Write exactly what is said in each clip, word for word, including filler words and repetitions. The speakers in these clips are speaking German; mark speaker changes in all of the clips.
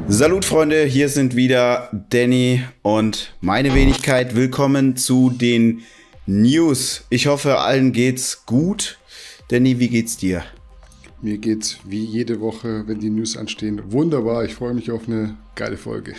Speaker 1: Salut Freunde, hier sind wieder Danny und meine Wenigkeit. Willkommen zu den News. Ich hoffe, allen geht's gut. Danny, wie geht's dir?
Speaker 2: Mir geht's wie jede Woche, wenn die News anstehen, wunderbar. Ich freue mich auf eine geile Folge.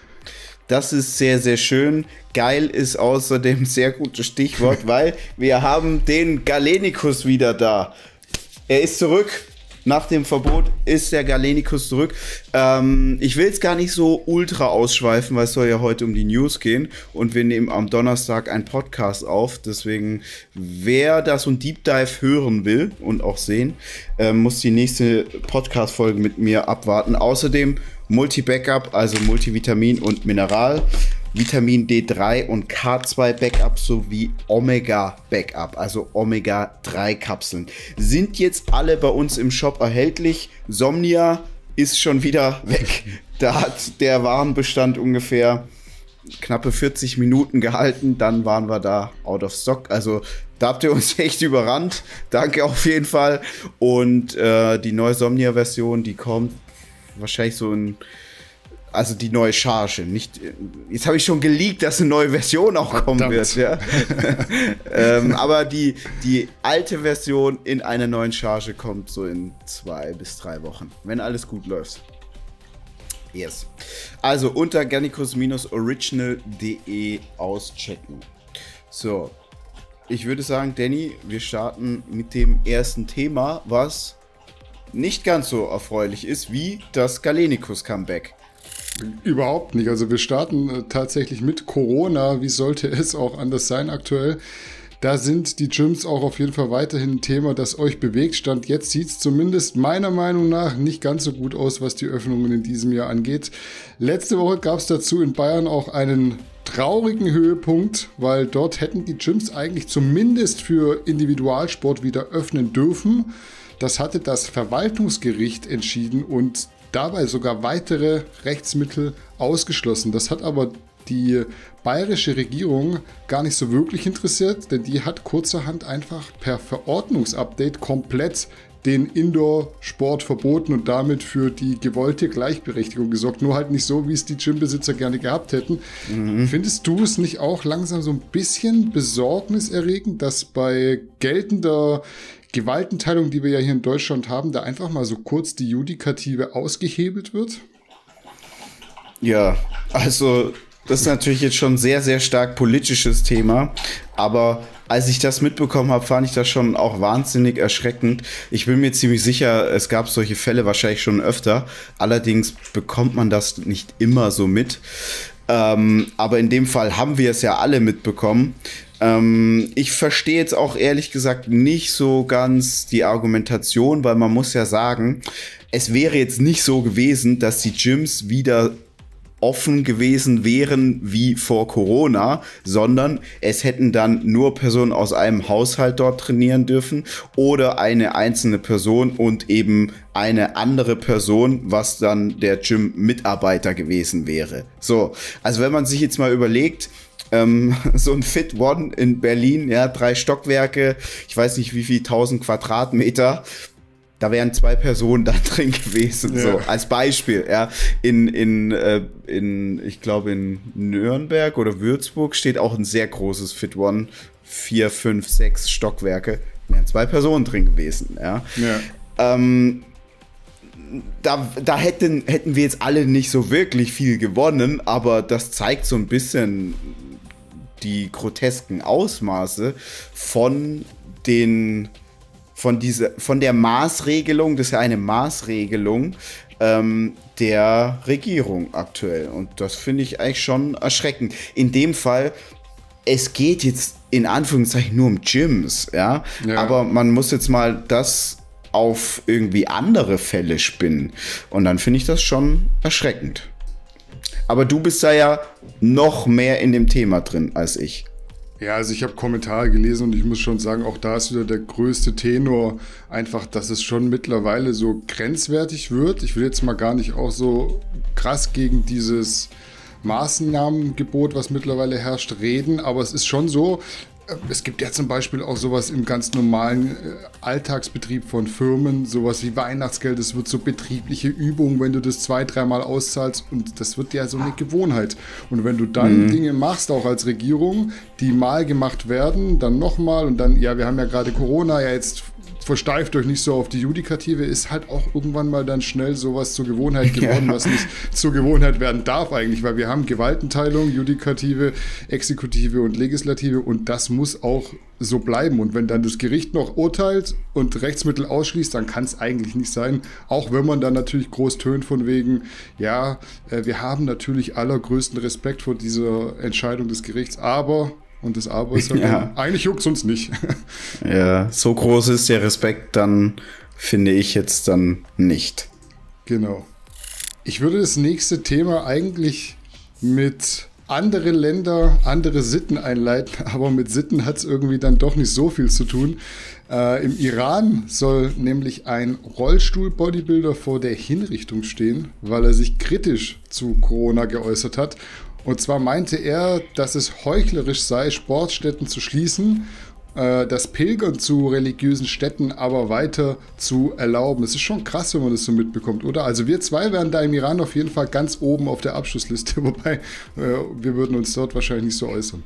Speaker 1: Das ist sehr, sehr schön. Geil ist außerdem ein sehr gutes Stichwort, weil wir haben den Galenikus wieder da. Er ist zurück. Nach dem Verbot ist der Galenikus zurück. Ähm, ich will es gar nicht so ultra ausschweifen, weil es soll ja heute um die News gehen. Und wir nehmen am Donnerstag einen Podcast auf. Deswegen, wer das so ein Deep Dive hören will und auch sehen, äh, muss die nächste Podcast-Folge mit mir abwarten. Außerdem Multi-Backup, also Multivitamin und Mineral. Vitamin D drei und K zwei Backup sowie Omega Backup, also Omega drei Kapseln, sind jetzt alle bei uns im Shop erhältlich. Somnia ist schon wieder weg. Da hat der Warenbestand ungefähr knappe vierzig Minuten gehalten, dann waren wir da out of stock. Also da habt ihr uns echt überrannt. Danke auf jeden Fall. Und äh, die neue Somnia-Version, die kommt wahrscheinlich so in... Also die neue Charge, nicht. Jetzt habe ich schon geleakt, dass eine neue Version auch kommen Verdammt. wird, ja. ähm, aber die, die alte Version in einer neuen Charge kommt so in zwei bis drei Wochen, wenn alles gut läuft. Yes. Also unter galenikus original punkt de auschecken. So, ich würde sagen, Danny, wir starten mit dem ersten Thema, was nicht ganz so erfreulich ist wie das Galenikus-Comeback.
Speaker 2: Überhaupt nicht. Also wir starten äh, tatsächlich mit Corona. Wie sollte es auch anders sein aktuell? Da sind die Gyms auch auf jeden Fall weiterhin ein Thema, das euch bewegt. Stand jetzt sieht es zumindest meiner Meinung nach nicht ganz so gut aus, was die Öffnungen in diesem Jahr angeht. Letzte Woche gab es dazu in Bayern auch einen traurigen Höhepunkt, weil dort hätten die Gyms eigentlich zumindest für Individualsport wieder öffnen dürfen. Das hatte das Verwaltungsgericht entschieden und dabei sogar weitere Rechtsmittel ausgeschlossen. Das hat aber die bayerische Regierung gar nicht so wirklich interessiert, denn die hat kurzerhand einfach per Verordnungsupdate komplett den Indoor-Sport verboten und damit für die gewollte Gleichberechtigung gesorgt. Nur halt nicht so, wie es die Gymbesitzer gerne gehabt hätten. Mhm. Findest du es nicht auch langsam so ein bisschen besorgniserregend, dass bei geltender Gewaltenteilung, die wir ja hier in Deutschland haben, da einfach mal so kurz die Judikative ausgehebelt wird?
Speaker 1: Ja, also das ist natürlich jetzt schon ein sehr, sehr stark politisches Thema, aber als ich das mitbekommen habe, fand ich das schon auch wahnsinnig erschreckend. Ich bin mir ziemlich sicher, es gab solche Fälle wahrscheinlich schon öfter, allerdings bekommt man das nicht immer so mit. Ähm, aber in dem Fall haben wir es ja alle mitbekommen. Ähm, ich verstehe jetzt auch ehrlich gesagt nicht so ganz die Argumentation, weil man muss ja sagen, es wäre jetzt nicht so gewesen, dass die Gyms wieder offen gewesen wären wie vor Corona, sondern es hätten dann nur Personen aus einem Haushalt dort trainieren dürfen oder eine einzelne Person und eben eine andere Person, was dann der Gym-Mitarbeiter gewesen wäre. So, also wenn man sich jetzt mal überlegt, Ähm, so ein Fit One in Berlin, ja, drei Stockwerke, ich weiß nicht wie viel, tausend Quadratmeter, da wären zwei Personen da drin gewesen, ja. So, als Beispiel, ja, in, in, äh, in, ich glaube in Nürnberg oder Würzburg steht auch ein sehr großes Fit One, vier, fünf, sechs Stockwerke, wären zwei Personen drin gewesen, ja. Ja. Ähm, Da, da hätten, hätten wir jetzt alle nicht so wirklich viel gewonnen, aber das zeigt so ein bisschen die grotesken Ausmaße von den, von diese, von der Maßregelung, das ist ja eine Maßregelung ähm, der Regierung aktuell. Und das finde ich eigentlich schon erschreckend. In dem Fall, es geht jetzt in Anführungszeichen nur um Gyms, ja, ja. Aber man muss jetzt mal das auf irgendwie andere Fälle spinnen. Und dann finde ich das schon erschreckend. Aber du bist da ja noch mehr in dem Thema drin als ich.
Speaker 2: Ja, also ich habe Kommentare gelesen und ich muss schon sagen, auch da ist wieder der größte Tenor einfach, dass es schon mittlerweile so grenzwertig wird. Ich will jetzt mal gar nicht auch so krass gegen dieses Maßnahmengebot, was mittlerweile herrscht, reden, aber es ist schon so, Es gibt ja zum Beispiel auch sowas im ganz normalen Alltagsbetrieb von Firmen, sowas wie Weihnachtsgeld, es wird so betriebliche Übungen, wenn du das zwei, dreimal auszahlst und das wird ja so eine Gewohnheit. Und wenn du dann mhm. Dinge machst, auch als Regierung, die mal gemacht werden, dann nochmal und dann, ja, wir haben ja gerade Corona, ja jetzt versteift euch nicht so auf die Judikative, ist halt auch irgendwann mal dann schnell sowas zur Gewohnheit geworden, ja. was nicht zur Gewohnheit werden darf eigentlich, weil wir haben Gewaltenteilung, Judikative, Exekutive und Legislative und das muss auch so bleiben. Und wenn dann das Gericht noch urteilt und Rechtsmittel ausschließt, dann kann es eigentlich nicht sein, auch wenn man dann natürlich groß tönt von wegen, ja, äh, wir haben natürlich allergrößten Respekt vor dieser Entscheidung des Gerichts, aber und das Aber ist halt ja. eigentlich juckt es uns nicht.
Speaker 1: Ja, so groß ist der Respekt dann, finde ich jetzt dann nicht.
Speaker 2: Genau. Ich würde das nächste Thema eigentlich mit andere Länder, andere Sitten einleiten, aber mit Sitten hat es irgendwie dann doch nicht so viel zu tun. Äh, Im Iran soll nämlich ein Rollstuhl-Bodybuilder vor der Hinrichtung stehen, weil er sich kritisch zu Corona geäußert hat. Und zwar meinte er, dass es heuchlerisch sei, Sportstätten zu schließen, äh, das Pilgern zu religiösen Stätten aber weiter zu erlauben. Es ist schon krass, wenn man das so mitbekommt, oder? Also wir zwei wären da im Iran auf jeden Fall ganz oben auf der Abschlussliste, wobei äh, wir würden uns dort wahrscheinlich nicht so äußern.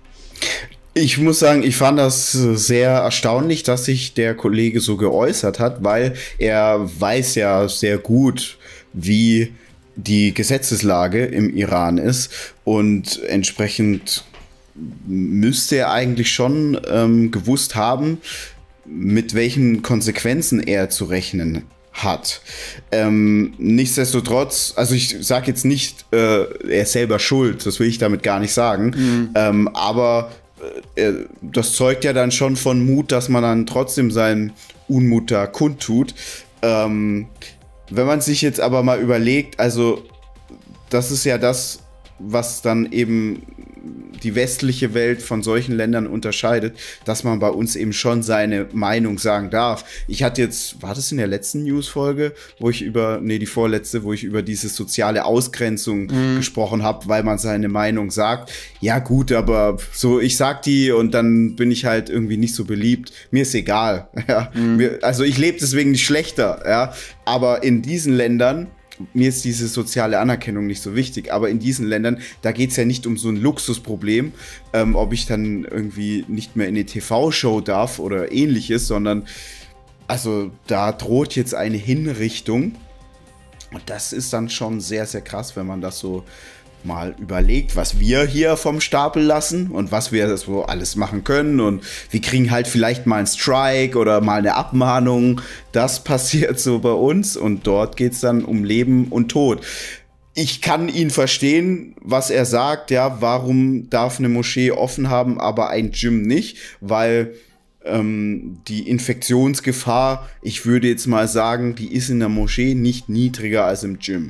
Speaker 1: Ich muss sagen, ich fand das sehr erstaunlich, dass sich der Kollege so geäußert hat, weil er weiß ja sehr gut, wie die Gesetzeslage im Iran ist und entsprechend müsste er eigentlich schon ähm, gewusst haben, mit welchen Konsequenzen er zu rechnen hat. Ähm, nichtsdestotrotz, also ich sage jetzt nicht, äh, er ist selber schuld, das will ich damit gar nicht sagen, mhm. ähm, aber äh, das zeugt ja dann schon von Mut, dass man dann trotzdem seinen Unmut da kundtut. Ähm, Wenn man sich jetzt aber mal überlegt, also das ist ja das, was dann eben die westliche Welt von solchen Ländern unterscheidet, dass man bei uns eben schon seine Meinung sagen darf. Ich hatte jetzt, war das in der letzten News-Folge, wo ich über, nee, die vorletzte, wo ich über diese soziale Ausgrenzung mhm. gesprochen habe, weil man seine Meinung sagt. Ja gut, aber so, ich sag die und dann bin ich halt irgendwie nicht so beliebt. Mir ist egal. Ja. Mhm. Mir, also ich lebe deswegen nicht schlechter, ja. Aber in diesen Ländern, mir ist diese soziale Anerkennung nicht so wichtig, aber in diesen Ländern, da geht es ja nicht um so ein Luxusproblem, ähm, ob ich dann irgendwie nicht mehr in eine T V-Show darf oder ähnliches, sondern also da droht jetzt eine Hinrichtung und das ist dann schon sehr, sehr krass, wenn man das so mal überlegt, was wir hier vom Stapel lassen und was wir so alles machen können und wir kriegen halt vielleicht mal einen Strike oder mal eine Abmahnung. Das passiert so bei uns und dort geht es dann um Leben und Tod. Ich kann ihn verstehen, was er sagt, ja, warum darf eine Moschee offen haben, aber ein Gym nicht, weil ähm, die Infektionsgefahr, ich würde jetzt mal sagen, die ist in der Moschee nicht niedriger als im Gym.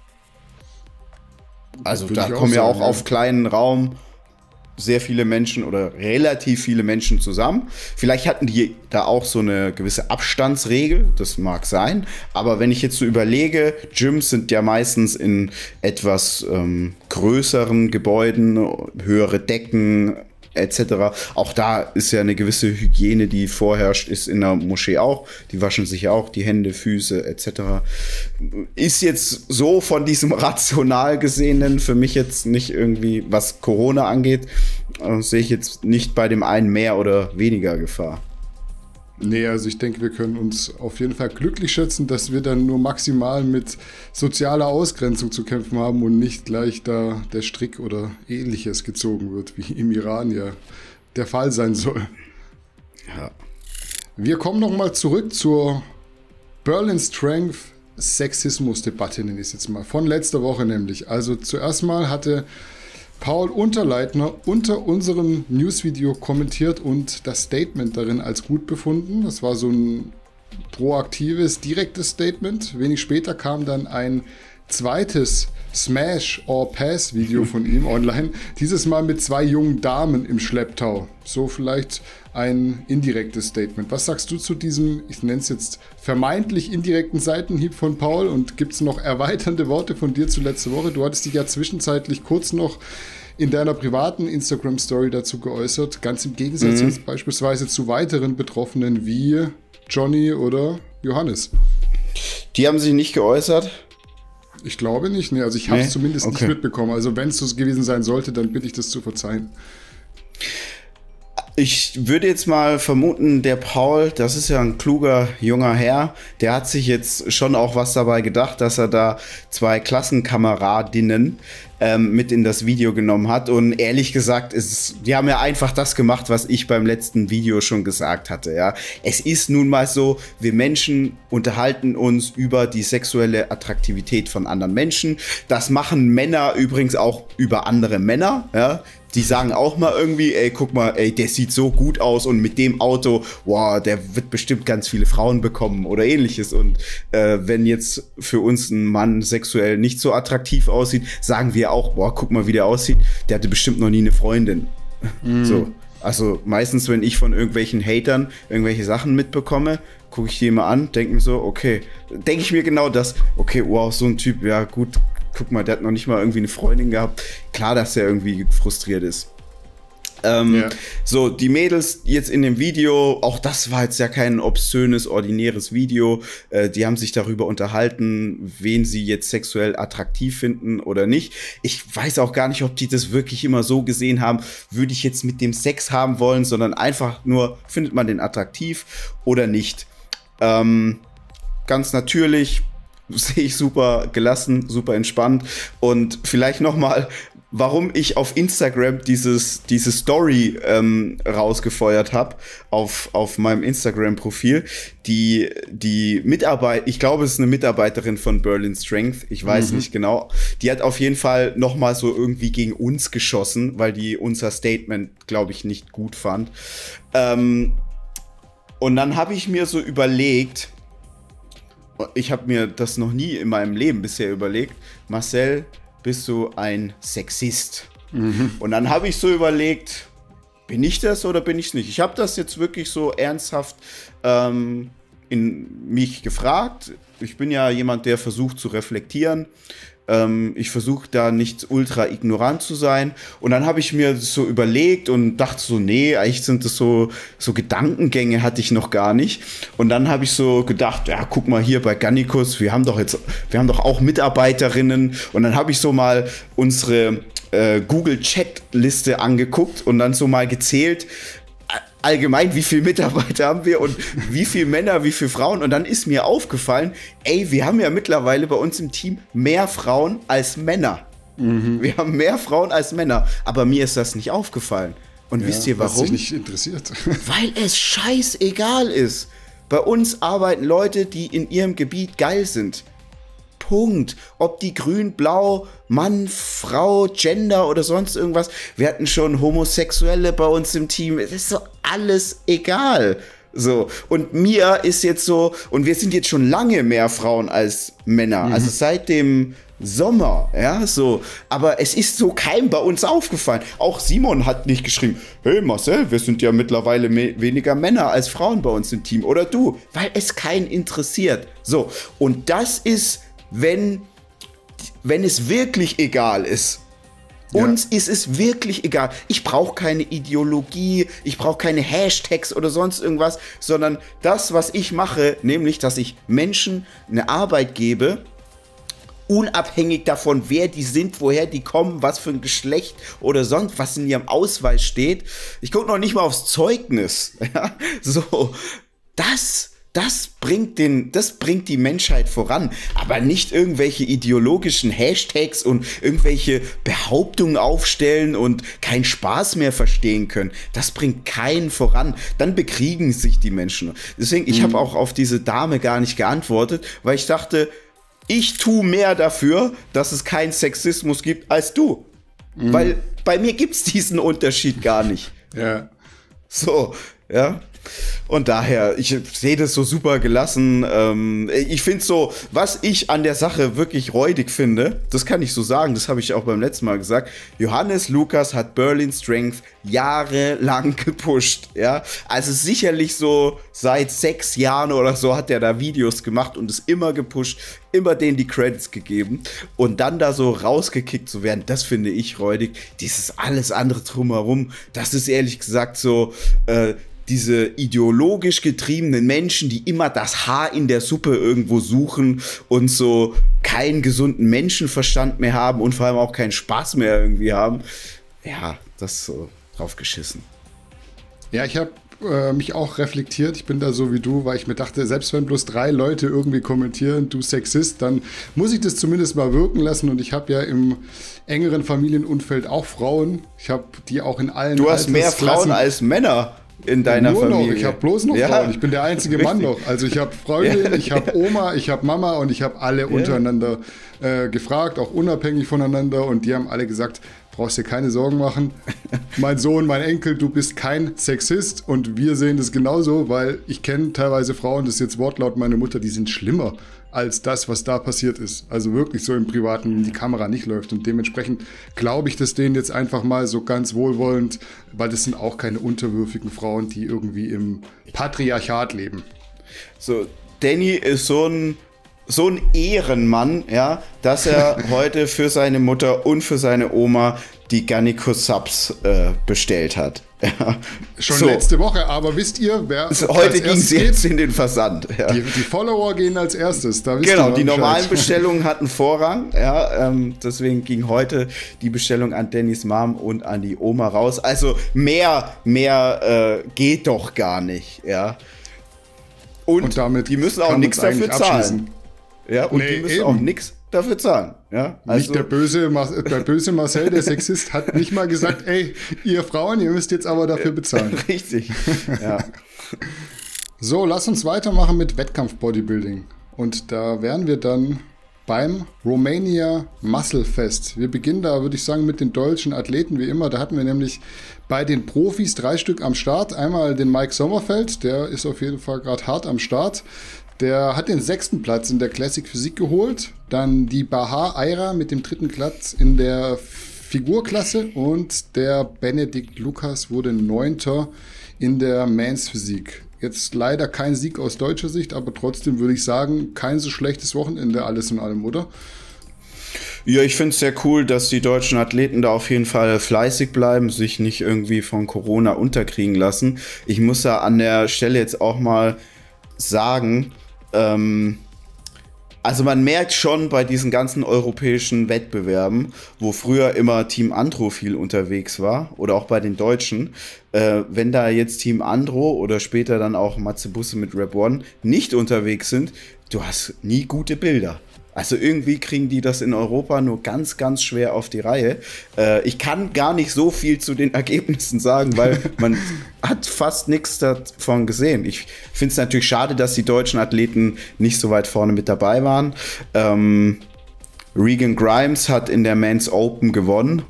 Speaker 1: Also da kommen ja auch ja. auf kleinen Raum sehr viele Menschen oder relativ viele Menschen zusammen. Vielleicht hatten die da auch so eine gewisse Abstandsregel, das mag sein. Aber wenn ich jetzt so überlege, Gyms sind ja meistens in etwas ähm, größeren Gebäuden, höhere Decken et cetera. Auch da ist ja eine gewisse Hygiene, die vorherrscht, ist in der Moschee auch. Die waschen sich ja auch die Hände, Füße et cetera. Ist jetzt so von diesem rational Gesehenen für mich jetzt nicht irgendwie, was Corona angeht, äh, sehe ich jetzt nicht bei dem einen mehr oder weniger Gefahr.
Speaker 2: Nee, also ich denke, wir können uns auf jeden Fall glücklich schätzen, dass wir dann nur maximal mit sozialer Ausgrenzung zu kämpfen haben und nicht gleich da der Strick oder ähnliches gezogen wird, wie im Iran ja der Fall sein soll.
Speaker 1: Ja.
Speaker 2: Wir kommen nochmal zurück zur Berlin Strength Sexismus-Debatte, nenne ich es jetzt mal, von letzter Woche nämlich. Also zuerst mal hatte Paul Unterleitner unter unserem Newsvideo kommentiert und das Statement darin als gut befunden. Das war so ein proaktives, direktes Statement. Wenig später kam dann ein zweites Smash or Pass Video von ihm online. Dieses Mal mit zwei jungen Damen im Schlepptau. So vielleicht ein indirektes Statement. Was sagst du zu diesem, ich nenne es jetzt vermeintlich indirekten Seitenhieb von Paul? Und gibt es noch erweiternde Worte von dir zu letzter Woche? Du hattest dich ja zwischenzeitlich kurz noch in deiner privaten Instagram-Story dazu geäußert, ganz im Gegensatz
Speaker 1: Mhm.
Speaker 2: jetzt beispielsweise zu weiteren Betroffenen wie Johnny oder Johannes.
Speaker 1: Die haben sich nicht geäußert?
Speaker 2: Ich glaube nicht, ne, also ich habe es
Speaker 1: Nee?
Speaker 2: zumindest
Speaker 1: Okay.
Speaker 2: nicht mitbekommen. Also wenn es so gewesen sein sollte, dann bitte ich das zu verzeihen.
Speaker 1: Ich würde jetzt mal vermuten, der Paul, das ist ja ein kluger junger Herr, der hat sich jetzt schon auch was dabei gedacht, dass er da zwei Klassenkameradinnen ähm, mit in das Video genommen hat. Und ehrlich gesagt, ist, die haben ja einfach das gemacht, was ich beim letzten Video schon gesagt hatte. Ja, es ist nun mal so, wir Menschen unterhalten uns über die sexuelle Attraktivität von anderen Menschen. Das machen Männer übrigens auch über andere Männer. Ja. Die sagen auch mal irgendwie, ey, guck mal, ey, der sieht so gut aus und mit dem Auto, wow, der wird bestimmt ganz viele Frauen bekommen oder ähnliches. Und äh, wenn jetzt für uns ein Mann sexuell nicht so attraktiv aussieht, sagen wir auch, boah, guck mal, wie der aussieht, der hatte bestimmt noch nie eine Freundin. Mhm. So, also meistens, wenn ich von irgendwelchen Hatern irgendwelche Sachen mitbekomme, gucke ich die mal an, denke mir so, okay, denke ich mir genau das, okay, wow, so ein Typ, ja gut, guck mal, der hat noch nicht mal irgendwie eine Freundin gehabt. Klar, dass er irgendwie frustriert ist. Ähm, ja. So, die Mädels jetzt in dem Video, auch das war jetzt ja kein obszönes, ordinäres Video. Äh, die haben sich darüber unterhalten, wen sie jetzt sexuell attraktiv finden oder nicht. Ich weiß auch gar nicht, ob die das wirklich immer so gesehen haben, würde ich jetzt mit dem Sex haben wollen, sondern einfach nur, findet man den attraktiv oder nicht. Ähm, ganz natürlich sehe ich super gelassen, super entspannt. Und vielleicht noch mal, warum ich auf Instagram dieses, diese Story ähm, rausgefeuert habe, auf, auf meinem Instagram-Profil. Die, die Mitarbeit, ich glaube, es ist eine Mitarbeiterin von Berlin Strength, ich weiß mhm. nicht genau. Die hat auf jeden Fall noch mal so irgendwie gegen uns geschossen, weil die unser Statement, glaube ich, nicht gut fand. Ähm, und dann habe ich mir so überlegt, ich habe mir das noch nie in meinem Leben bisher überlegt. Marcel, bist du ein Sexist? Mhm. Und dann habe ich so überlegt, bin ich das oder bin ich es nicht? Ich habe das jetzt wirklich so ernsthaft ähm, in mich gefragt. Ich bin ja jemand, der versucht zu reflektieren. Ähm, ich versuche da nicht ultra ignorant zu sein. Und dann habe ich mir das so überlegt und dachte so, nee, eigentlich sind das so, so Gedankengänge hatte ich noch gar nicht. Und dann habe ich so gedacht, ja, guck mal hier bei Gannikus, wir haben doch jetzt, wir haben doch auch Mitarbeiterinnen. Und dann habe ich so mal unsere äh, Google-Chat-Liste angeguckt und dann so mal gezählt, allgemein, wie viele Mitarbeiter haben wir und wie viele Männer, wie viele Frauen. Und dann ist mir aufgefallen, ey, wir haben ja mittlerweile bei uns im Team mehr Frauen als Männer. Mhm. Wir haben mehr Frauen als Männer. Aber mir ist das nicht aufgefallen. Und ja, wisst ihr warum?
Speaker 2: Was dich nicht interessiert.
Speaker 1: Weil es scheißegal ist. Bei uns arbeiten Leute, die in ihrem Gebiet geil sind. Punkt. Ob die grün, blau, Mann, Frau, Gender oder sonst irgendwas. Wir hatten schon Homosexuelle bei uns im Team. Es ist so alles egal. So. Und mir ist jetzt so, und wir sind jetzt schon lange mehr Frauen als Männer. Mhm. Also seit dem Sommer, ja, so. Aber es ist so keinem bei uns aufgefallen. Auch Simon hat nicht geschrieben, hey Marcel, wir sind ja mittlerweile me- weniger Männer als Frauen bei uns im Team. Oder du, weil es keinen interessiert. So. Und das ist, wenn, wenn es wirklich egal ist. Ja. Uns ist es wirklich egal. Ich brauche keine Ideologie, ich brauche keine Hashtags oder sonst irgendwas, sondern das, was ich mache, nämlich, dass ich Menschen eine Arbeit gebe, unabhängig davon, wer die sind, woher die kommen, was für ein Geschlecht oder sonst was in ihrem Ausweis steht. Ich gucke noch nicht mal aufs Zeugnis. Ja? So, das Das bringt den, das bringt die Menschheit voran, aber nicht irgendwelche ideologischen Hashtags und irgendwelche Behauptungen aufstellen und keinen Spaß mehr verstehen können. Das bringt keinen voran. Dann bekriegen sich die Menschen. Deswegen, ich mhm. habe auch auf diese Dame gar nicht geantwortet, weil ich dachte, ich tue mehr dafür, dass es keinen Sexismus gibt als du. Mhm. Weil bei mir gibt's diesen Unterschied gar nicht.
Speaker 2: Ja.
Speaker 1: So, ja. Und daher, ich sehe das so super gelassen. Ähm, ich finde so, was ich an der Sache wirklich räudig finde, das kann ich so sagen, das habe ich auch beim letzten Mal gesagt, Johannes Lukas hat Berlin Strength jahrelang gepusht, ja. Also sicherlich so seit sechs Jahren oder so hat er da Videos gemacht und es immer gepusht, immer denen die Credits gegeben und dann da so rausgekickt zu werden, das finde ich räudig. Dieses alles andere drumherum, das ist ehrlich gesagt so, äh, diese ideologisch getriebenen Menschen, die immer das Haar in der Suppe irgendwo suchen und so keinen gesunden Menschenverstand mehr haben und vor allem auch keinen Spaß mehr irgendwie haben. Ja, das ist so drauf geschissen.
Speaker 2: Ja, ich habe äh, mich auch reflektiert. Ich bin da so wie du, weil ich mir dachte, selbst wenn bloß drei Leute irgendwie kommentieren, du Sexist, dann muss ich das zumindest mal wirken lassen. Und ich habe ja im engeren Familienumfeld auch Frauen. Ich habe die auch in allen
Speaker 1: Du hast mehr Frauen als Männer. In deiner
Speaker 2: Nur
Speaker 1: Familie.
Speaker 2: Noch. Ich habe bloß noch
Speaker 1: ja.
Speaker 2: Frauen. Ich bin der einzige
Speaker 1: Richtig.
Speaker 2: Mann noch. Also ich habe Freundin, ja. ich habe Oma, ich habe Mama und ich habe alle ja. untereinander äh, gefragt, auch unabhängig voneinander. Und die haben alle gesagt, brauchst dir keine Sorgen machen. Mein Sohn, mein Enkel, du bist kein Sexist. Und wir sehen das genauso, weil ich kenne teilweise Frauen, das ist jetzt Wortlaut meiner Mutter, die sind schlimmer als das, was da passiert ist. Also wirklich so im Privaten, wenn die Kamera nicht läuft. Und dementsprechend glaube ich das denen jetzt einfach mal so ganz wohlwollend, weil das sind auch keine unterwürfigen Frauen, die irgendwie im Patriarchat leben.
Speaker 1: So, Danny ist so ein, so ein Ehrenmann, ja, dass er heute für seine Mutter und für seine Oma die Garnicus Subs äh, bestellt hat. Ja.
Speaker 2: Schon
Speaker 1: so.
Speaker 2: letzte Woche, aber wisst ihr, wer
Speaker 1: also heute ging sie jetzt in den Versand. Ja.
Speaker 2: Die, die Follower gehen als erstes. Da
Speaker 1: genau,
Speaker 2: ihr
Speaker 1: die normalen Bestellungen hatten Vorrang. Ja, ähm, deswegen ging heute die Bestellung an Dannys Mom und an die Oma raus. Also mehr, mehr äh, geht doch gar nicht. Ja. Und,
Speaker 2: und damit
Speaker 1: die müssen auch nichts dafür zahlen. Ja, und
Speaker 2: nee,
Speaker 1: die müssen
Speaker 2: eben.
Speaker 1: auch nichts dafür zahlen. Ja,
Speaker 2: also nicht der böse, der böse Marcel, der Sexist, hat nicht mal gesagt, ey, ihr Frauen, ihr müsst jetzt aber dafür bezahlen.
Speaker 1: Richtig, ja.
Speaker 2: So, lass uns weitermachen mit Wettkampf-Bodybuilding. Und da wären wir dann beim Romania Muscle Fest. Wir beginnen da, würde ich sagen, mit den deutschen Athleten wie immer. Da hatten wir nämlich bei den Profis drei Stück am Start. Einmal den Mike Sommerfeld, der ist auf jeden Fall gerade hart am Start. Der hat den sechsten Platz in der Classic Physik geholt. Dann die Bahar Aira mit dem dritten Platz in der Figurklasse. Und der Benedikt Lukas wurde neunter in der Mans Physik. Jetzt leider kein Sieg aus deutscher Sicht, aber trotzdem würde ich sagen, kein so schlechtes Wochenende alles in allem, oder?
Speaker 1: Ja, ich finde es sehr cool, dass die deutschen Athleten da auf jeden Fall fleißig bleiben, sich nicht irgendwie von Corona unterkriegen lassen. Ich muss da an der Stelle jetzt auch mal sagen, ähm, also man merkt schon bei diesen ganzen europäischen Wettbewerben, wo früher immer Team Andro viel unterwegs war oder auch bei den Deutschen, äh, wenn da jetzt Team Andro oder später dann auch Matze Busse mit Rap One nicht unterwegs sind, du hast nie gute Bilder. Also irgendwie kriegen die das in Europa nur ganz, ganz schwer auf die Reihe. Äh, ich kann gar nicht so viel zu den Ergebnissen sagen, weil man hat fast nichts davon gesehen. Ich finde es natürlich schade, dass die deutschen Athleten nicht so weit vorne mit dabei waren. Ähm, Regan Grimes hat in der Men's Open gewonnen.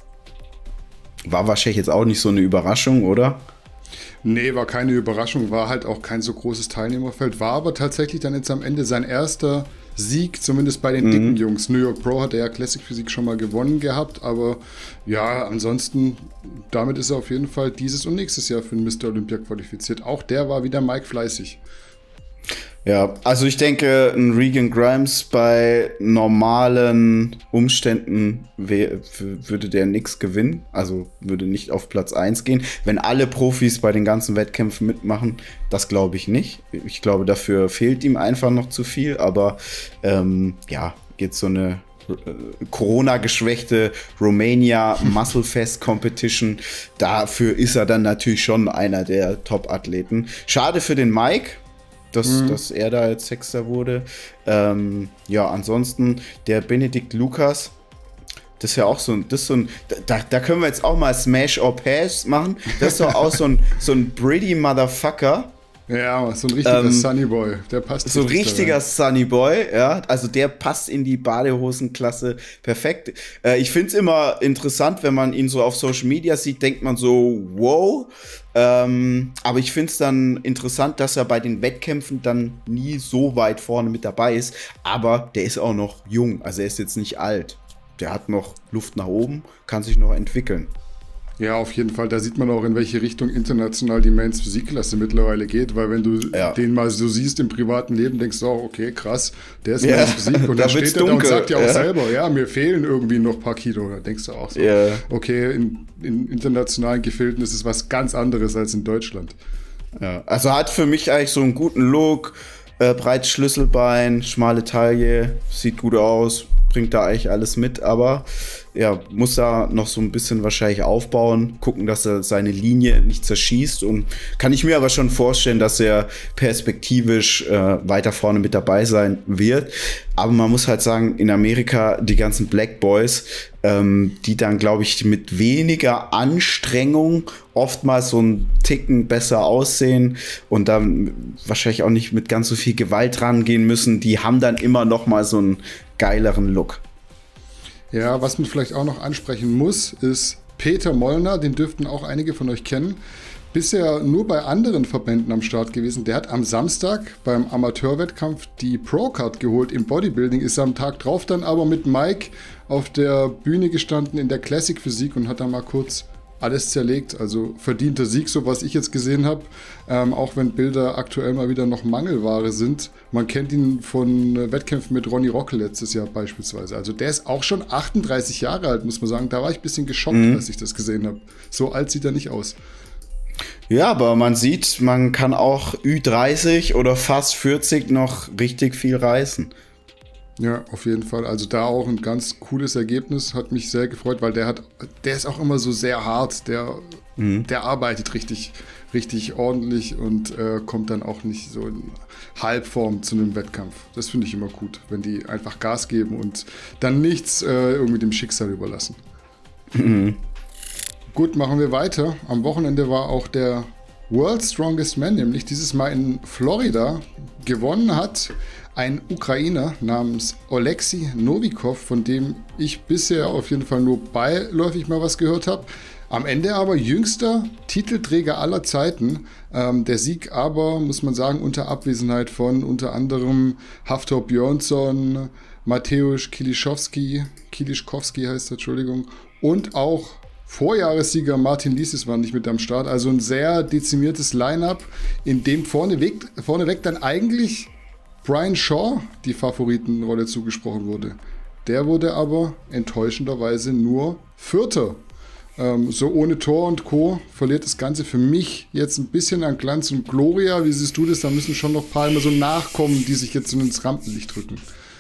Speaker 1: War wahrscheinlich jetzt auch nicht so eine Überraschung, oder?
Speaker 2: Nee, war keine Überraschung, war halt auch kein so großes Teilnehmerfeld, war aber tatsächlich dann jetzt am Ende sein erster Sieg, zumindest bei den mhm. dicken Jungs. New York Pro hat er ja Classic Physik schon mal gewonnen gehabt, aber ja, ansonsten, damit ist er auf jeden Fall dieses und nächstes Jahr für den Mister Olympia qualifiziert. Auch der war wieder Mike fleißig.
Speaker 1: Ja, also ich denke, ein Regan Grimes bei normalen Umständen wär, würde der nichts gewinnen, also würde nicht auf Platz eins gehen. Wenn alle Profis bei den ganzen Wettkämpfen mitmachen, das glaube ich nicht. Ich glaube, dafür fehlt ihm einfach noch zu viel, aber ähm, ja, jetzt so eine äh, Corona-geschwächte Romania Muscle Fest Competition, dafür ist er dann natürlich schon einer der Top-Athleten. Schade für den Mike, Dass, mhm. dass er da jetzt Sechster wurde. Ähm, ja, ansonsten der Benedikt Lukas, das ist ja auch so ein, das ist so ein, da, da können wir jetzt auch mal Smash or Pass machen. Das ist doch auch so ein, so ein pretty Motherfucker,
Speaker 2: Ja, so ein richtiger ähm, Sunnyboy, der passt.
Speaker 1: So ein richtiger Sunnyboy, ja, also der passt in die Badehosenklasse perfekt. Äh, ich find's immer interessant, wenn man ihn so auf Social Media sieht, denkt man so, wow. Ähm, aber ich find's dann interessant, dass er bei den Wettkämpfen dann nie so weit vorne mit dabei ist. Aber der ist auch noch jung, also er ist jetzt nicht alt. Der hat noch Luft nach oben, kann sich noch entwickeln.
Speaker 2: Ja, auf jeden Fall. Da sieht man auch, in welche Richtung international die Men's Physikklasse mittlerweile geht, weil wenn du ja. den mal so siehst im privaten Leben, denkst du auch, okay, krass, der ist ja. Men's Physik. Und da dann steht er da und sagt ja auch ja. selber, ja, mir fehlen irgendwie noch ein paar Kilo. Da denkst du auch so, ja. okay, in, in internationalen Gefilden ist es was ganz anderes als in Deutschland.
Speaker 1: Ja, also hat für mich eigentlich so einen guten Look, äh, breites Schlüsselbein, schmale Taille, sieht gut aus, bringt da eigentlich alles mit, aber ja, muss da noch so ein bisschen wahrscheinlich aufbauen, gucken, dass er seine Linie nicht zerschießt, und kann ich mir aber schon vorstellen, dass er perspektivisch äh, weiter vorne mit dabei sein wird. Aber man muss halt sagen, in Amerika die ganzen Black Boys, ähm, die dann, glaube ich, mit weniger Anstrengung oftmals so einen Ticken besser aussehen und dann wahrscheinlich auch nicht mit ganz so viel Gewalt rangehen müssen, die haben dann immer noch mal so einen geileren Look.
Speaker 2: Ja, was man vielleicht auch noch ansprechen muss, ist Peter Mollner, den dürften auch einige von euch kennen. Bisher nur bei anderen Verbänden am Start gewesen. Der hat am Samstag beim Amateurwettkampf die Pro-Card geholt im Bodybuilding, ist am Tag drauf dann aber mit Mike auf der Bühne gestanden in der Classic Physik und hat da mal kurz alles zerlegt, also verdienter Sieg, so was ich jetzt gesehen habe, ähm, auch wenn Bilder aktuell mal wieder noch Mangelware sind. Man kennt ihn von äh, Wettkämpfen mit Ronny Rockel letztes Jahr beispielsweise. Also der ist auch schon achtunddreißig Jahre alt, muss man sagen. Da war ich ein bisschen geschockt, mhm. als ich das gesehen habe. So alt sieht er nicht aus.
Speaker 1: Ja, aber man sieht, man kann auch Ü dreißig oder fast vierzig noch richtig viel reißen.
Speaker 2: Ja, auf jeden Fall. Also da auch ein ganz cooles Ergebnis, hat mich sehr gefreut, weil der hat, der ist auch immer so sehr hart, der, mhm. der arbeitet richtig, richtig ordentlich und äh, kommt dann auch nicht so in Halbform zu einem Wettkampf. Das finde ich immer gut, wenn die einfach Gas geben und dann nichts äh, irgendwie dem Schicksal überlassen. Mhm. Gut, machen wir weiter. Am Wochenende war auch der World's Strongest Man, nämlich dieses Mal in Florida. Gewonnen hat ein Ukrainer namens Oleksiy Novikov, von dem ich bisher auf jeden Fall nur beiläufig mal was gehört habe. Am Ende aber jüngster Titelträger aller Zeiten. Ähm, der Sieg aber, muss man sagen, unter Abwesenheit von unter anderem Hafthor Björnsson, Mateusz Kiliszowski, Kiliszkowski heißt er, Entschuldigung, und auch Vorjahressieger Martin Licis war nicht mit am Start. Also ein sehr dezimiertes Line-Up, in dem vorneweg, vorneweg dann eigentlich Brian Shaw die Favoritenrolle zugesprochen wurde. Der wurde aber enttäuschenderweise nur Vierter. Ähm, so ohne Tor und Co. verliert das Ganze für mich jetzt ein bisschen an Glanz und Gloria. Wie siehst du das? Da müssen schon noch ein paar immer so nachkommen, die sich jetzt so ins Rampenlicht drücken.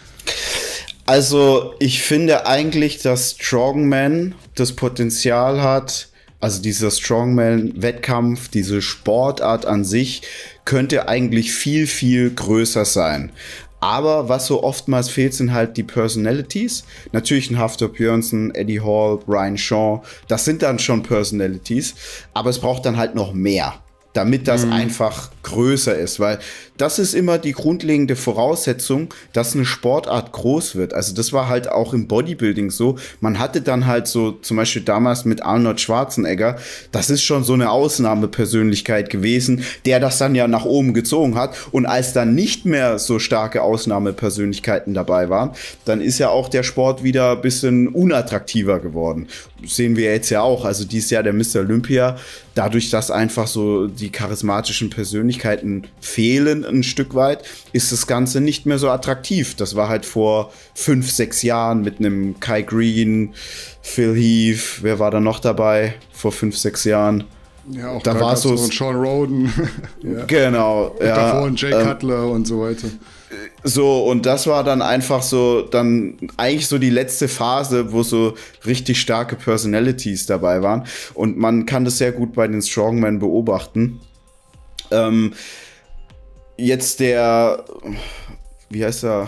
Speaker 1: Also ich finde eigentlich, dass Strongman das Potenzial hat, also dieser Strongman-Wettkampf, diese Sportart an sich, könnte eigentlich viel, viel größer sein. Aber was so oftmals fehlt, sind halt die Personalities. Natürlich ein Hafthor Björnsson, Eddie Hall, Brian Shaw, das sind dann schon Personalities, aber es braucht dann halt noch mehr, damit das mhm. einfach größer ist, weil das ist immer die grundlegende Voraussetzung, dass eine Sportart groß wird. Also das war halt auch im Bodybuilding so. Man hatte dann halt so, zum Beispiel damals mit Arnold Schwarzenegger, das ist schon so eine Ausnahmepersönlichkeit gewesen, der das dann ja nach oben gezogen hat. Und als dann nicht mehr so starke Ausnahmepersönlichkeiten dabei waren, dann ist ja auch der Sport wieder ein bisschen unattraktiver geworden. Das sehen wir jetzt ja auch. Also dieses Jahr der Mister Olympia, dadurch, dass einfach so die charismatischen Persönlichkeiten fehlen ein Stück weit, ist das Ganze nicht mehr so attraktiv. Das war halt vor fünf, sechs Jahren mit einem Kai Green, Phil Heath, wer war da noch dabei vor fünf, sechs Jahren?
Speaker 2: Ja, auch da, da war so ein Sean Roden.
Speaker 1: Ja. Genau.
Speaker 2: Und ja, davor ein Jay ähm, Cutler und so weiter.
Speaker 1: So, und das war dann einfach so, dann eigentlich so die letzte Phase, wo so richtig starke Personalities dabei waren. Und man kann das sehr gut bei den Strongmen beobachten. Ähm, jetzt der, wie heißt er?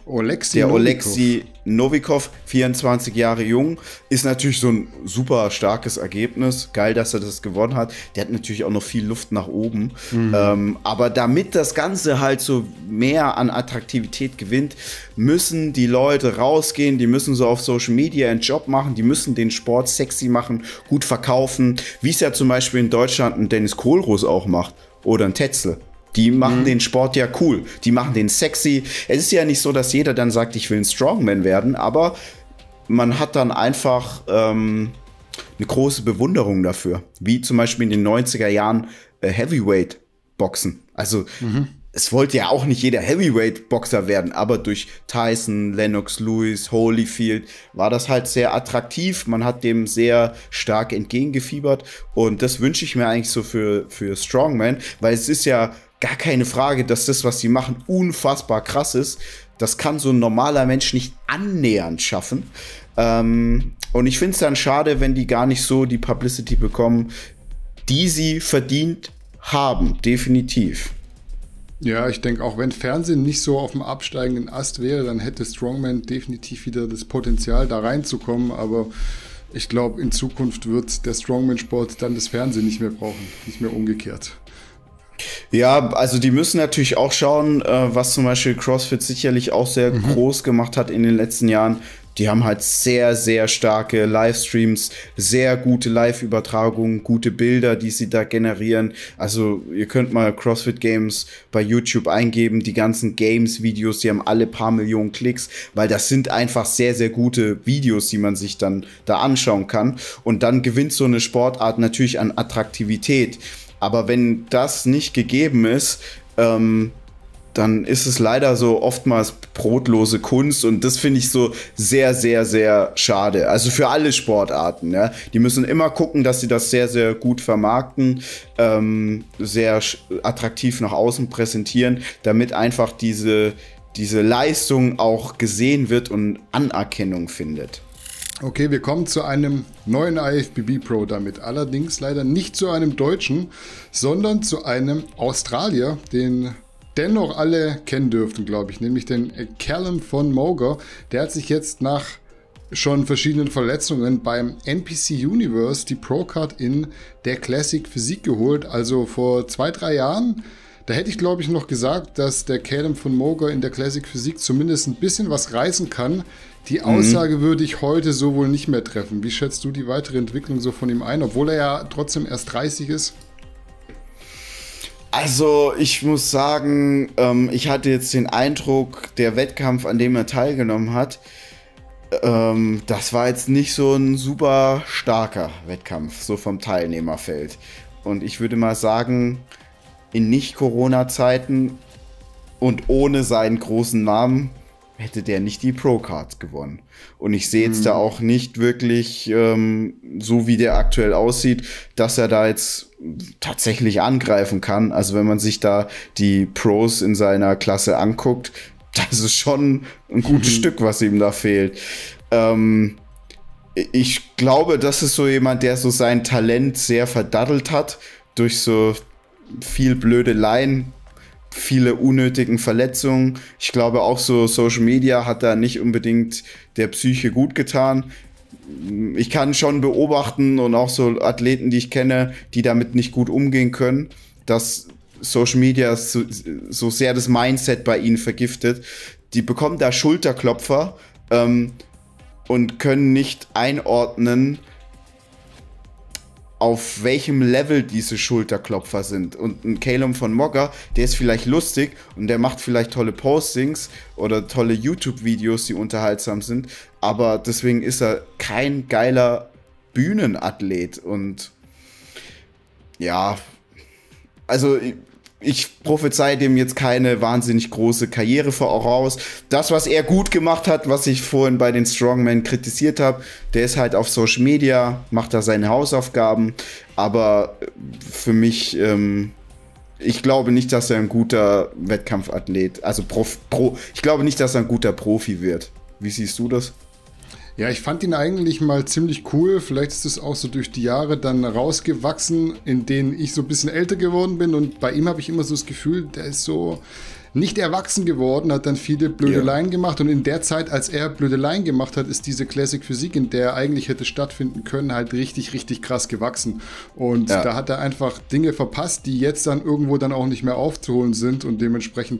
Speaker 2: Oleksiy
Speaker 1: der
Speaker 2: Novikov.
Speaker 1: Oleksiy Novikov, vierundzwanzig Jahre jung, ist natürlich so ein super starkes Ergebnis. Geil, dass er das gewonnen hat. Der hat natürlich auch noch viel Luft nach oben. Mhm. Ähm, aber damit das Ganze halt so mehr an Attraktivität gewinnt, müssen die Leute rausgehen, die müssen so auf Social Media einen Job machen, die müssen den Sport sexy machen, gut verkaufen, wie es ja zum Beispiel in Deutschland ein Dennis Kohlroos auch macht oder ein Tetzel. Die machen mhm. den Sport ja cool, die machen den sexy. Es ist ja nicht so, dass jeder dann sagt, ich will ein Strongman werden, aber man hat dann einfach ähm, eine große Bewunderung dafür. Wie zum Beispiel in den neunziger Jahren äh, Heavyweight-Boxen. Also mhm. es wollte ja auch nicht jeder Heavyweight-Boxer werden, aber durch Tyson, Lennox Lewis, Holyfield war das halt sehr attraktiv. Man hat dem sehr stark entgegengefiebert und das wünsche ich mir eigentlich so für, für Strongman, weil es ist ja gar keine Frage, dass das, was sie machen, unfassbar krass ist. Das kann so ein normaler Mensch nicht annähernd schaffen. Ähm, und ich finde es dann schade, wenn die gar nicht so die Publicity bekommen, die sie verdient haben, definitiv.
Speaker 2: Ja, ich denke, auch wenn Fernsehen nicht so auf dem absteigenden Ast wäre, dann hätte Strongman definitiv wieder das Potenzial, da reinzukommen. Aber ich glaube, in Zukunft wird der Strongman-Sport dann das Fernsehen nicht mehr brauchen, nicht mehr umgekehrt.
Speaker 1: Ja, also die müssen natürlich auch schauen, äh, was zum Beispiel CrossFit sicherlich auch sehr mhm. groß gemacht hat in den letzten Jahren. Die haben halt sehr, sehr starke Livestreams, sehr gute Live-Übertragungen, gute Bilder, die sie da generieren. Also ihr könnt mal CrossFit Games bei YouTube eingeben, die ganzen Games-Videos, die haben alle paar Millionen Klicks, weil das sind einfach sehr, sehr gute Videos, die man sich dann da anschauen kann. Und dann gewinnt so eine Sportart natürlich an Attraktivität. Aber wenn das nicht gegeben ist, ähm, dann ist es leider so oftmals brotlose Kunst und das finde ich so sehr, sehr, sehr schade. Also für alle Sportarten, ja. Die müssen immer gucken, dass sie das sehr, sehr gut vermarkten, ähm, sehr attraktiv nach außen präsentieren, damit einfach diese, diese Leistung auch gesehen wird und Anerkennung findet.
Speaker 2: Okay, wir kommen zu einem neuen I F B B Pro damit. Allerdings leider nicht zu einem Deutschen, sondern zu einem Australier, den dennoch alle kennen dürften, glaube ich, nämlich den Callum von Moger. Der hat sich jetzt nach schon verschiedenen Verletzungen beim N P C Universe die Pro-Card in der Classic Physik geholt. Also vor zwei, drei Jahren. Da hätte ich, glaube ich, noch gesagt, dass der Callum von Moger in der Classic Physik zumindest ein bisschen was reißen kann. Die Aussage mhm. würde ich heute so wohl nicht mehr treffen. Wie schätzt du die weitere Entwicklung so von ihm ein, obwohl er ja trotzdem erst dreißig ist?
Speaker 1: Also ich muss sagen, ähm, ich hatte jetzt den Eindruck, der Wettkampf, an dem er teilgenommen hat, ähm, das war jetzt nicht so ein super starker Wettkampf, so vom Teilnehmerfeld. Und ich würde mal sagen, in Nicht-Corona-Zeiten und ohne seinen großen Namen hätte der nicht die Pro-Card gewonnen. Und ich sehe jetzt hm. da auch nicht wirklich, ähm, so wie der aktuell aussieht, dass er da jetzt tatsächlich angreifen kann. Also wenn man sich da die Pros in seiner Klasse anguckt, das ist schon ein gutes mhm. Stück, was ihm da fehlt. Ähm, ich glaube, das ist so jemand, der so sein Talent sehr verdaddelt hat durch so viel Blödeleien, viele unnötigen Verletzungen. Ich glaube auch so Social Media hat da nicht unbedingt der Psyche gut getan. Ich kann schon beobachten und auch so Athleten, die ich kenne, die damit nicht gut umgehen können, dass Social Media so, so sehr das Mindset bei ihnen vergiftet. Die bekommen da Schulterklopfer ähm, und können nicht einordnen, auf welchem Level diese Schulterklopfer sind. Und ein Callum von Moger, der ist vielleicht lustig und der macht vielleicht tolle Postings oder tolle YouTube-Videos, die unterhaltsam sind, aber deswegen ist er kein geiler Bühnenathlet. Und ja, also ich prophezei dem jetzt keine wahnsinnig große Karriere voraus. Das, was er gut gemacht hat, was ich vorhin bei den Strongmen kritisiert habe, der ist halt auf Social Media, macht da seine Hausaufgaben. Aber für mich, ähm, ich glaube nicht, dass er ein guter Wettkampfathlet, also Prof, Pro, ich glaube nicht, dass er ein guter Profi wird. Wie siehst du das?
Speaker 2: Ja, ich fand ihn eigentlich mal ziemlich cool. Vielleicht ist es auch so durch die Jahre dann rausgewachsen, in denen ich so ein bisschen älter geworden bin. Und bei ihm habe ich immer so das Gefühl, der ist so nicht erwachsen geworden, hat dann viele Blödeleien ja. gemacht und in der Zeit, als er Blödeleien gemacht hat, ist diese Classic Physik, in der er eigentlich hätte stattfinden können, halt richtig, richtig krass gewachsen. Und ja. da hat er einfach Dinge verpasst, die jetzt dann irgendwo dann auch nicht mehr aufzuholen sind und dementsprechend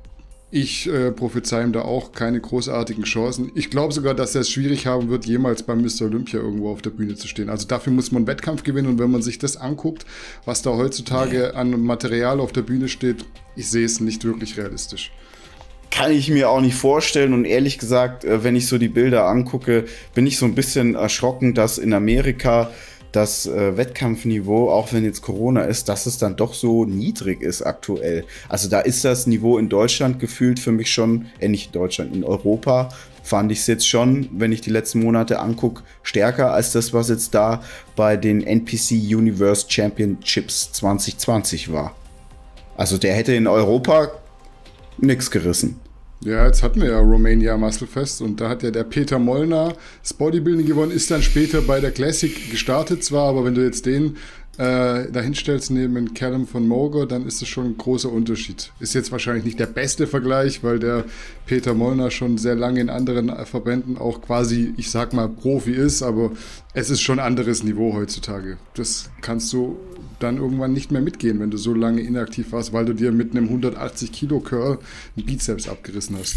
Speaker 2: Ich äh, prophezei ihm da auch keine großartigen Chancen. Ich glaube sogar, dass er es schwierig haben wird, jemals beim Mister Olympia irgendwo auf der Bühne zu stehen. Also dafür muss man einen Wettkampf gewinnen und wenn man sich das anguckt, was da heutzutage an Material auf der Bühne steht, ich sehe es nicht wirklich realistisch.
Speaker 1: Kann ich mir auch nicht vorstellen und ehrlich gesagt, wenn ich so die Bilder angucke, bin ich so ein bisschen erschrocken, dass in Amerika das äh, Wettkampfniveau, auch wenn jetzt Corona ist, dass es dann doch so niedrig ist aktuell. Also da ist das Niveau in Deutschland gefühlt für mich schon, äh nicht in Deutschland, in Europa fand ich es jetzt schon, wenn ich die letzten Monate angucke, stärker als das, was jetzt da bei den N P C Universe Championships zwanzig zwanzig war. Also der hätte in Europa nichts gerissen.
Speaker 2: Ja, jetzt hatten wir ja Romania Muscle Fest und da hat ja der Peter Molnar das Bodybuilding gewonnen, ist dann später bei der Classic gestartet zwar, aber wenn du jetzt den äh, dahinstellst neben Callum von Moger, dann ist das schon ein großer Unterschied. Ist jetzt wahrscheinlich nicht der beste Vergleich, weil der Peter Molnar schon sehr lange in anderen Verbänden auch quasi, ich sag mal, Profi ist, aber es ist schon ein anderes Niveau heutzutage. Das kannst du dann irgendwann nicht mehr mitgehen, wenn du so lange inaktiv warst, weil du dir mit einem hundertachtzig Kilo Curl einen Bizeps abgerissen hast.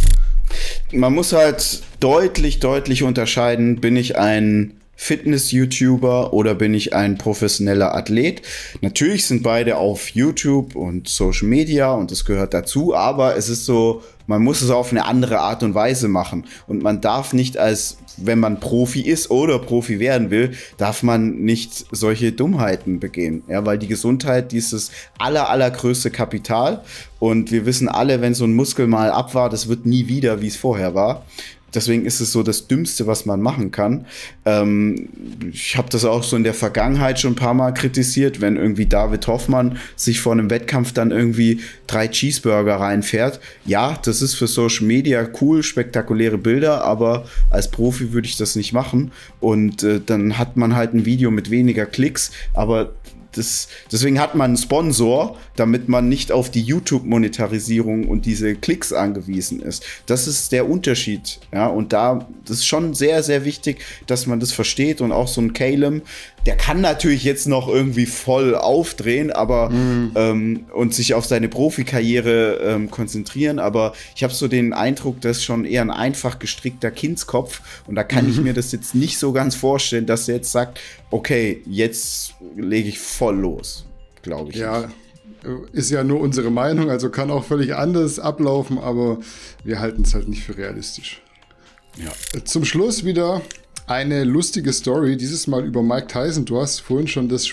Speaker 1: Man muss halt deutlich, deutlich unterscheiden, bin ich ein Fitness-YouTuber oder bin ich ein professioneller Athlet? Natürlich sind beide auf YouTube und Social Media und das gehört dazu, aber es ist so, man muss es auf eine andere Art und Weise machen und man darf nicht als, wenn man Profi ist oder Profi werden will, darf man nicht solche Dummheiten begehen, ja, weil die Gesundheit, die ist das aller, allergrößte Kapital und wir wissen alle, wenn so ein Muskel mal ab war, das wird nie wieder, wie es vorher war. Deswegen ist es so das Dümmste, was man machen kann. Ähm, ich habe das auch so in der Vergangenheit schon ein paar Mal kritisiert, wenn irgendwie David Hoffmann sich vor einem Wettkampf dann irgendwie drei Cheeseburger reinfährt. Ja, das ist für Social Media cool, spektakuläre Bilder, aber als Profi würde ich das nicht machen. Und äh, dann hat man halt ein Video mit weniger Klicks, aber Das, deswegen hat man einen Sponsor, damit man nicht auf die YouTube-Monetarisierung und diese Klicks angewiesen ist. Das ist der Unterschied. Ja, und da, das ist schon sehr, sehr wichtig, dass man das versteht. Und auch so ein Calum, der kann natürlich jetzt noch irgendwie voll aufdrehen, aber mhm. ähm, und sich auf seine Profikarriere ähm, konzentrieren. Aber ich habe so den Eindruck, das ist schon eher ein einfach gestrickter Kindskopf. Und da kann mhm. ich mir das jetzt nicht so ganz vorstellen, dass er jetzt sagt, okay, jetzt lege ich voll los, glaube ich.
Speaker 2: Ja, ist ja nur unsere Meinung, also kann auch völlig anders ablaufen, aber wir halten es halt nicht für realistisch. Ja. Zum Schluss wieder eine lustige Story, dieses Mal über Mike Tyson. Du hast vorhin schon das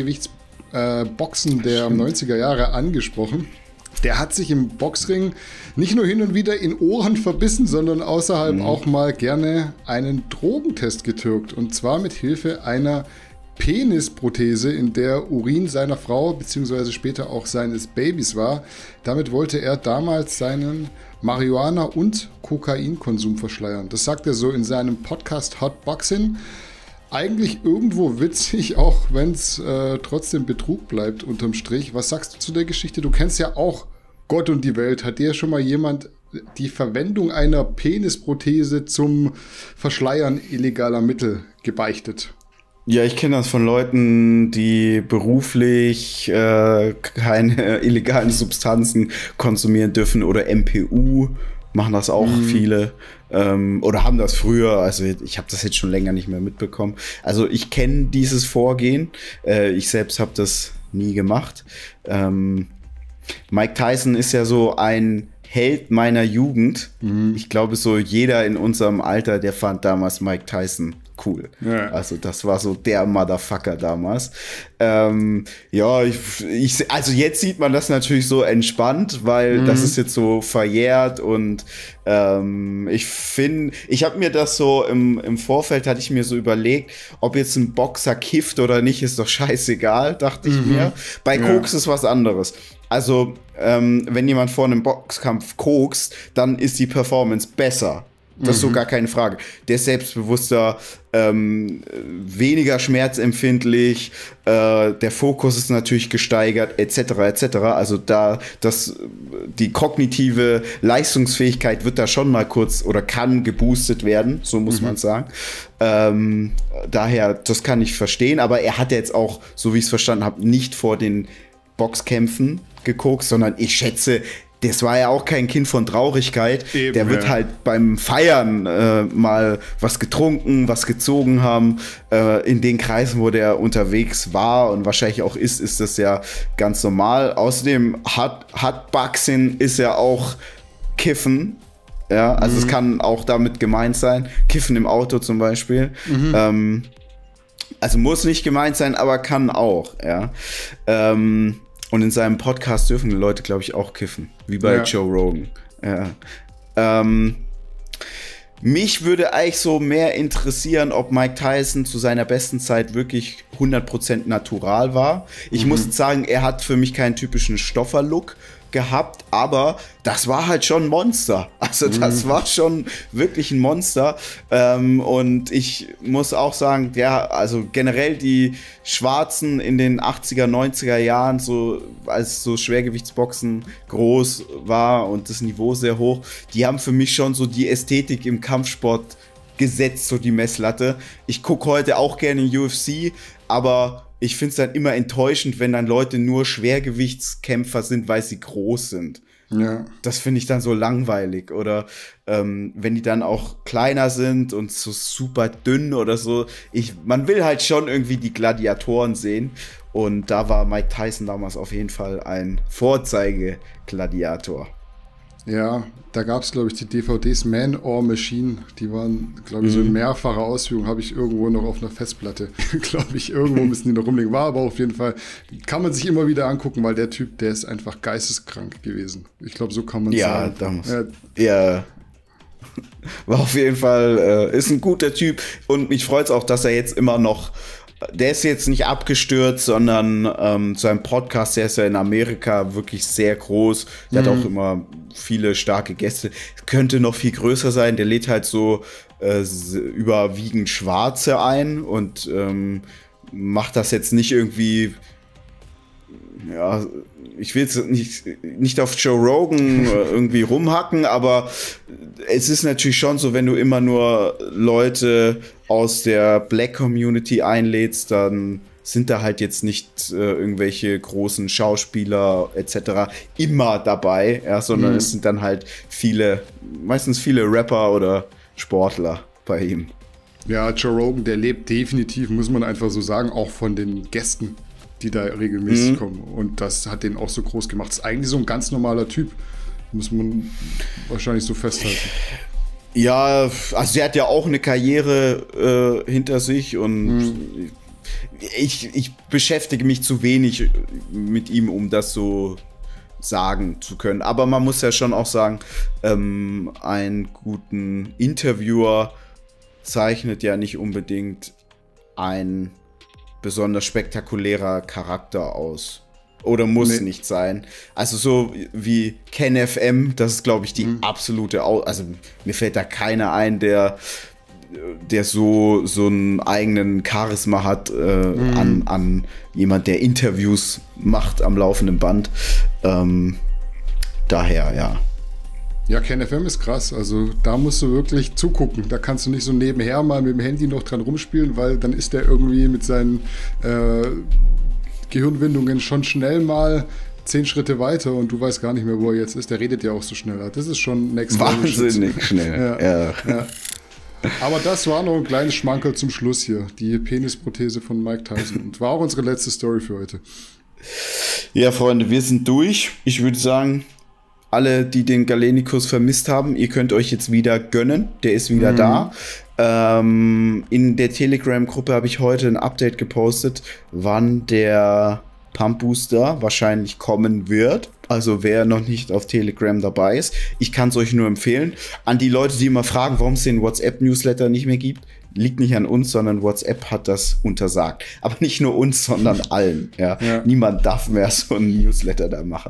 Speaker 2: Schwergewichtsboxen äh, der neunziger Jahre angesprochen. Der hat sich im Boxring nicht nur hin und wieder in Ohren verbissen, sondern außerhalb mhm. auch mal gerne einen Drogentest getürkt. Und zwar mit Hilfe einer Penisprothese, in der Urin seiner Frau bzw. später auch seines Babys war. Damit wollte er damals seinen Marihuana- und Kokainkonsum verschleiern. Das sagt er so in seinem Podcast Hot Boxing. Eigentlich irgendwo witzig, auch wenn es äh, trotzdem Betrug bleibt unterm Strich. Was sagst du zu der Geschichte? Du kennst ja auch Gott und die Welt. Hat dir schon mal jemand die Verwendung einer Penisprothese zum Verschleiern illegaler Mittel gebeichtet?
Speaker 1: Ja, ich kenne das von Leuten, die beruflich äh, keine illegalen Substanzen konsumieren dürfen oder M P U machen das auch mhm. viele ähm, oder haben das früher, also ich habe das jetzt schon länger nicht mehr mitbekommen. Also ich kenne dieses Vorgehen, äh, ich selbst habe das nie gemacht. Ähm, Mike Tyson ist ja so ein Held meiner Jugend. Mhm. Ich glaube, so jeder in unserem Alter, der fand damals Mike Tyson cool. Ja. Also das war so der Motherfucker damals. Ähm, ja, ich, ich, also jetzt sieht man das natürlich so entspannt, weil mhm. das ist jetzt so verjährt und ähm, ich finde, ich habe mir das so im, im Vorfeld hatte ich mir so überlegt, ob jetzt ein Boxer kifft oder nicht, ist doch scheißegal, dachte ich mhm. mir. Bei ja. Koks ist was anderes. Also, ähm, wenn jemand vor einem Boxkampf kokst, dann ist die Performance besser. Das ist so gar keine Frage. Der ist selbstbewusster, ähm, weniger schmerzempfindlich, äh, der Fokus ist natürlich gesteigert, et cetera et cetera. Also da, das die kognitive Leistungsfähigkeit wird da schon mal kurz oder kann geboostet werden, so muss mhm. man sagen. Ähm, daher, das kann ich verstehen, aber er hat jetzt auch, so wie ich es verstanden habe, nicht vor den Boxkämpfen geguckt, sondern ich schätze, das war ja auch kein Kind von Traurigkeit. Eben, der wird ja. halt beim Feiern äh, mal was getrunken, was gezogen haben. Äh, in den Kreisen, wo der unterwegs war und wahrscheinlich auch ist, ist das ja ganz normal. Außerdem hat, hat Boxing ist ja auch Kiffen. Ja, also mhm. es kann auch damit gemeint sein. Kiffen im Auto zum Beispiel. Mhm. Ähm, also muss nicht gemeint sein, aber kann auch. Ja. Ähm, Und in seinem Podcast dürfen die Leute, glaube ich, auch kiffen. Wie bei ja. Joe Rogan. Ja. Ähm, mich würde eigentlich so mehr interessieren, ob Mike Tyson zu seiner besten Zeit wirklich hundert Prozent natural war. Ich mhm. muss sagen, er hat für mich keinen typischen Stoffer-Look gehabt, aber das war halt schon ein Monster. Also das mhm. war schon wirklich ein Monster. Ähm, und ich muss auch sagen, ja, also generell die Schwarzen in den achtziger, neunziger Jahren, so als so Schwergewichtsboxen groß war und das Niveau sehr hoch, die haben für mich schon so die Ästhetik im Kampfsport gesetzt, so die Messlatte. Ich gucke heute auch gerne U F C, aber ich finde es dann immer enttäuschend, wenn dann Leute nur Schwergewichtskämpfer sind, weil sie groß sind. Ja. Das finde ich dann so langweilig. Oder ähm, wenn die dann auch kleiner sind und so super dünn oder so. Ich, man will halt schon irgendwie die Gladiatoren sehen. Und da war Mike Tyson damals auf jeden Fall ein Vorzeige-Gladiator.
Speaker 2: Ja, da gab es, glaube ich, die D V Ds Man or Machine. Die waren, glaube ich, so in mehrfacher Ausführung. Habe ich irgendwo noch auf einer Festplatte. glaube ich, irgendwo müssen die noch rumliegen. War aber auf jeden Fall, kann man sich immer wieder angucken, weil der Typ, der ist einfach geisteskrank gewesen. Ich glaube, so kann man
Speaker 1: ja,
Speaker 2: sagen.
Speaker 1: Damals. Ja, ja. War auf jeden Fall, äh, ist ein guter Typ. Und mich freut es auch, dass er jetzt immer noch, der ist jetzt nicht abgestürzt, sondern ähm, sein Podcast, der ist ja in Amerika wirklich sehr groß. Der mhm. hat auch immer viele starke Gäste. Könnte noch viel größer sein. Der lädt halt so äh, überwiegend Schwarze ein und ähm, macht das jetzt nicht irgendwie, ja, ich will jetzt nicht, nicht auf Joe Rogan irgendwie rumhacken, aber es ist natürlich schon so, wenn du immer nur Leute aus der Black Community einlädst, dann sind da halt jetzt nicht äh, irgendwelche großen Schauspieler et cetera immer dabei, ja, sondern mhm. es sind dann halt viele, meistens viele Rapper oder Sportler bei ihm.
Speaker 2: Ja, Joe Rogan, der lebt definitiv, muss man einfach so sagen, auch von den Gästen, die da regelmäßig mhm. kommen. Und das hat den auch so groß gemacht. Das ist eigentlich so ein ganz normaler Typ, muss man wahrscheinlich so festhalten.
Speaker 1: Ja, also er hat ja auch eine Karriere äh, hinter sich und mhm. ich, ich beschäftige mich zu wenig mit ihm, um das so sagen zu können. Aber man muss ja schon auch sagen, ähm, einen guten Interviewer zeichnet ja nicht unbedingt ein besonders spektakulärer Charakter aus. Oder muss nee. nicht sein. Also so wie Ken F M, das ist, glaube ich, die mhm. absolute, Au- also mir fällt da keiner ein, der, der so, so einen eigenen Charisma hat äh, mhm. an, an jemand, der Interviews macht am laufenden Band. Ähm, daher, ja.
Speaker 2: Ja, Ken F M ist krass, also da musst du wirklich zugucken, da kannst du nicht so nebenher mal mit dem Handy noch dran rumspielen, weil dann ist der irgendwie mit seinen äh, Gehirnwindungen schon schnell mal zehn Schritte weiter und du weißt gar nicht mehr, wo er jetzt ist, der redet ja auch so schnell, das ist schon next level.
Speaker 1: Wahnsinnig schnell, ja, ja.
Speaker 2: ja. Aber das war noch ein kleines Schmankerl zum Schluss hier, die Penisprothese von Mike Tyson und war auch unsere letzte Story für heute.
Speaker 1: Ja, Freunde, wir sind durch, ich würde sagen, alle, die den Galenikus vermisst haben, ihr könnt euch jetzt wieder gönnen. Der ist wieder mhm. da. Ähm, in der Telegram-Gruppe habe ich heute ein Update gepostet, wann der Pump Booster wahrscheinlich kommen wird. Also wer noch nicht auf Telegram dabei ist, ich kann es euch nur empfehlen. An die Leute, die immer fragen, warum es den WhatsApp-Newsletter nicht mehr gibt, liegt nicht an uns, sondern WhatsApp hat das untersagt. Aber nicht nur uns, sondern allen. Ja? Ja. Niemand darf mehr so einen Newsletter da machen.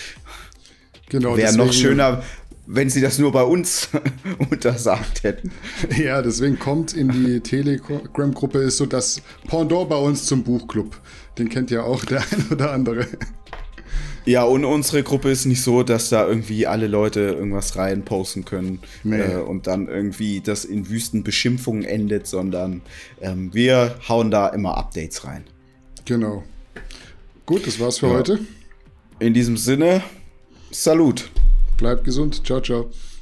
Speaker 1: Genau, wäre noch schöner, wenn sie das nur bei uns untersagt hätten.
Speaker 2: Ja, deswegen kommt in die Telegram-Gruppe, ist so das Pendant bei uns zum Buchclub. Den kennt ja auch der ein oder andere.
Speaker 1: Ja, und unsere Gruppe ist nicht so, dass da irgendwie alle Leute irgendwas rein posten können
Speaker 2: Nee.
Speaker 1: äh, und dann irgendwie das in wüsten Beschimpfungen endet, sondern ähm, wir hauen da immer Updates rein.
Speaker 2: Genau. Gut, das war's für
Speaker 1: Ja.
Speaker 2: heute.
Speaker 1: In diesem Sinne, Salut.
Speaker 2: Bleibt gesund. Ciao, ciao.